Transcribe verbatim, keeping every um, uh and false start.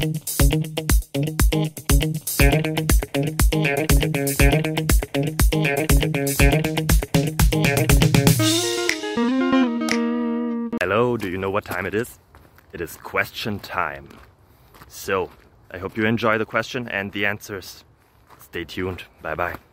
Hello, do you know what time it is? It is question time. So, I hope you enjoy the question and the answers. Stay tuned. Bye bye.